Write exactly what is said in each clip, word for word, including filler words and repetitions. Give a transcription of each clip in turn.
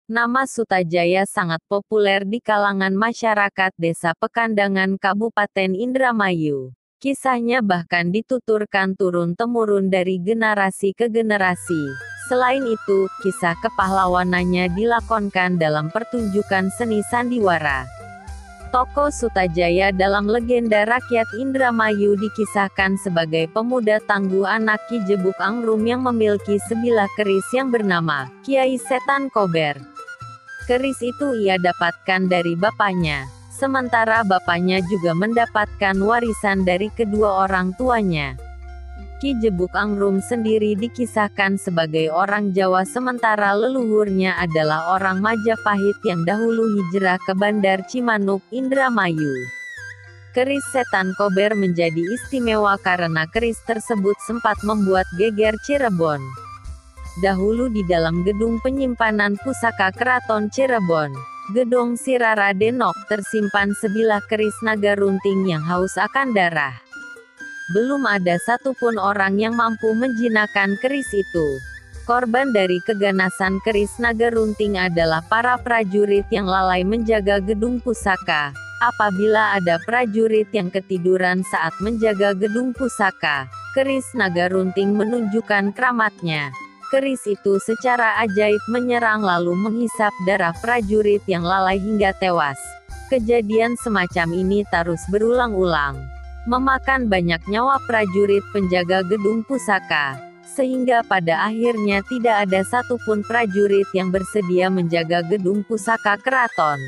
Nama Sutajaya sangat populer di kalangan masyarakat Desa Pekandangan Kabupaten Indramayu. Kisahnya bahkan dituturkan turun-temurun dari generasi ke generasi. Selain itu, kisah kepahlawanannya dilakonkan dalam pertunjukan seni sandiwara. Tokoh Sutajaya dalam legenda rakyat Indramayu dikisahkan sebagai pemuda tangguh anak Ki Jebuk Angrum yang memiliki sebilah keris yang bernama Kiai Setan Kober. Keris itu ia dapatkan dari bapaknya, sementara bapaknya juga mendapatkan warisan dari kedua orang tuanya. Ki Jebuk Angrum sendiri dikisahkan sebagai orang Jawa sementara leluhurnya adalah orang Majapahit yang dahulu hijrah ke Bandar Cimanuk, Indramayu. Keris Setan Kober menjadi istimewa karena keris tersebut sempat membuat geger Cirebon. Dahulu di dalam gedung penyimpanan pusaka Keraton Cirebon, Gedung Sirara Denok, tersimpan sebilah keris naga runting yang haus akan darah. Belum ada satupun orang yang mampu menjinakkan keris itu. Korban dari keganasan keris naga runting adalah para prajurit yang lalai menjaga gedung pusaka. Apabila ada prajurit yang ketiduran saat menjaga gedung pusaka, keris naga runting menunjukkan keramatnya. Keris itu secara ajaib menyerang lalu menghisap darah prajurit yang lalai hingga tewas. Kejadian semacam ini terus berulang-ulang, memakan banyak nyawa prajurit penjaga gedung pusaka, sehingga pada akhirnya tidak ada satupun prajurit yang bersedia menjaga gedung pusaka keraton.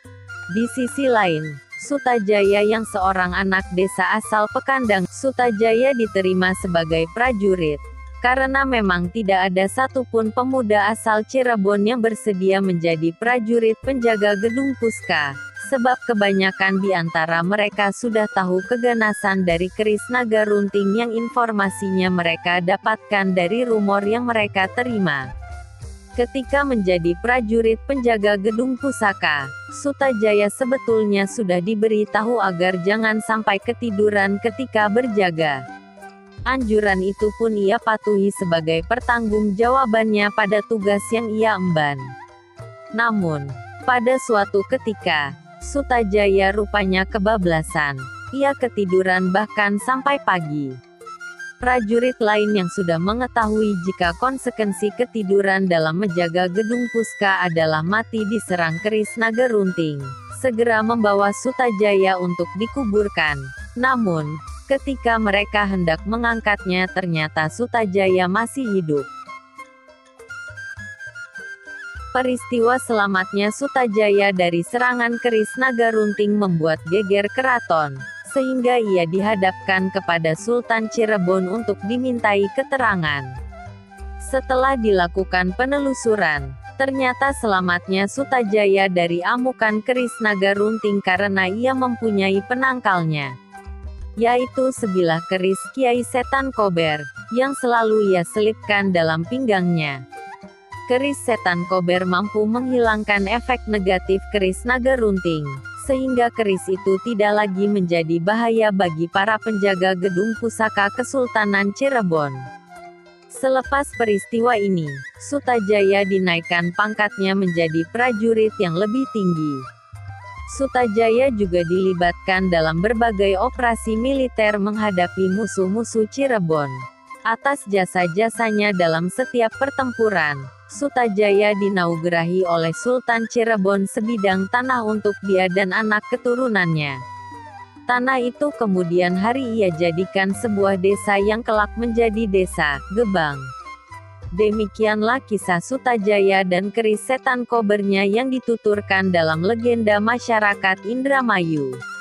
Di sisi lain, Sutajaya yang seorang anak desa asal Pekandang, Sutajaya diterima sebagai prajurit. Karena memang tidak ada satupun pemuda asal Cirebon yang bersedia menjadi prajurit penjaga gedung puska, sebab kebanyakan di antara mereka sudah tahu keganasan dari keris naga runting yang informasinya mereka dapatkan dari rumor yang mereka terima. Ketika menjadi prajurit penjaga gedung pusaka, Sutajaya sebetulnya sudah diberi tahu agar jangan sampai ketiduran ketika berjaga. Anjuran itu pun ia patuhi sebagai pertanggungjawabannya pada tugas yang ia emban. Namun, pada suatu ketika, Sutajaya rupanya kebablasan. Ia ketiduran bahkan sampai pagi. Prajurit lain yang sudah mengetahui jika konsekuensi ketiduran dalam menjaga gedung puska adalah mati diserang keris naga runting, segera membawa Sutajaya untuk dikuburkan. Namun, ketika mereka hendak mengangkatnya ternyata Sutajaya masih hidup. Peristiwa selamatnya Sutajaya dari serangan keris naga runting membuat geger keraton, sehingga ia dihadapkan kepada Sultan Cirebon untuk dimintai keterangan. Setelah dilakukan penelusuran, ternyata selamatnya Sutajaya dari amukan keris naga runting karena ia mempunyai penangkalnya, yaitu sebilah keris Kiai Setan Kober, yang selalu ia selipkan dalam pinggangnya. Keris Setan Kober mampu menghilangkan efek negatif keris naga runting, sehingga keris itu tidak lagi menjadi bahaya bagi para penjaga gedung pusaka Kesultanan Cirebon. Selepas peristiwa ini, Sutajaya dinaikkan pangkatnya menjadi prajurit yang lebih tinggi. Sutajaya juga dilibatkan dalam berbagai operasi militer menghadapi musuh-musuh Cirebon. Atas jasa-jasanya dalam setiap pertempuran, Sutajaya dinaugurahi oleh Sultan Cirebon sebidang tanah untuk dia dan anak keturunannya. Tanah itu kemudian hari ia jadikan sebuah desa yang kelak menjadi desa Gebang. Demikianlah kisah Sutajaya dan keris setan kobernya yang dituturkan dalam legenda masyarakat Indramayu.